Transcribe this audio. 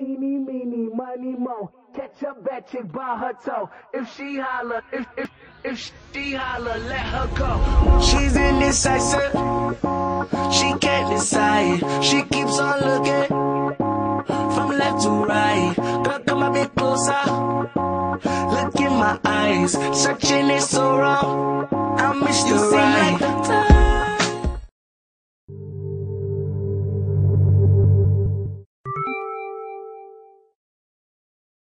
Eeny, meeny, miny, mo. Catch a bad chick by her toe. If she holler, if she holler, let her go. She's indecisive. She can't decide. She keeps on looking from left to right. Girl, come a bit closer. Look in my eyes. Searching is so wrong. I'm Mr. Right.